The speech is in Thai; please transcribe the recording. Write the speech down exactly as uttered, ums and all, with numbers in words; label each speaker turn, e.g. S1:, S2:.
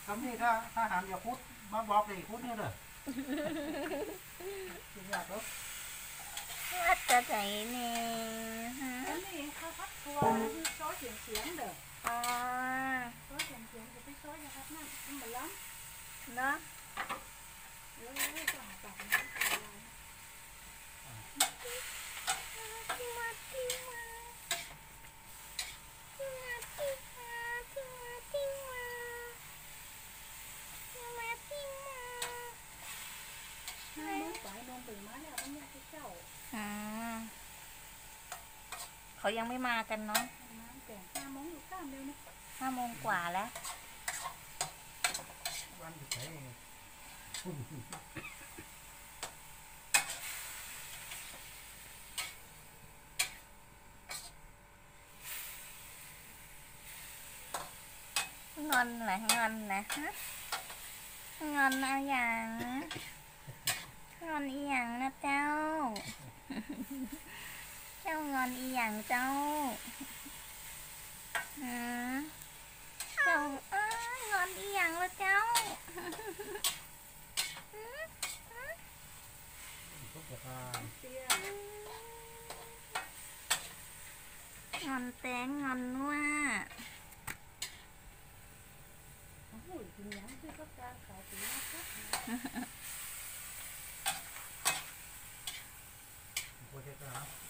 S1: คำนี้ถ้าถ้าหามอย่าพูดมาบอกเลยพูดเนี่ยเด้อจริงอยากแล้ว
S2: วัดจะใจเนี่ยฮะ
S3: อันนี้เขาพัดตัวคือซอยเสียงเสียงเด้อ
S2: อ๋อ
S3: ซอยเสียงเสียงจะไปซอยนะครับนั่นมันมาล้ำ
S2: เนาะ
S3: เออจะหาปากมันอะไร
S2: ที่มาที่มาที่มาที่มาที่มาที่มาที่มาที่มา
S3: ห้าโมงไปนอนตื่นมาแล้วมันเนี่ยที่เจ้า
S2: อืมเขายังไม่มากันเนาะ
S3: น้ำแต่ห้าโมงอยู่ข้ามเร็วนะ
S2: ห้าโมงกว่าแล้ว
S1: วันสุดท้าย
S2: งอนแหละงอนนะฮะงอนเอาอย่างงอนอีหยังนะเจ้าเจ้างอนอีหยังเจ้าฮะเจ้าเอ้ยงอนอีหยังละเจ้า
S1: ทุกประการ
S3: เตี้ย
S2: งอนแตงงอนว่า
S3: โอ้โหกินยังคือก็การขายตีนะครับ
S1: โอเคครับ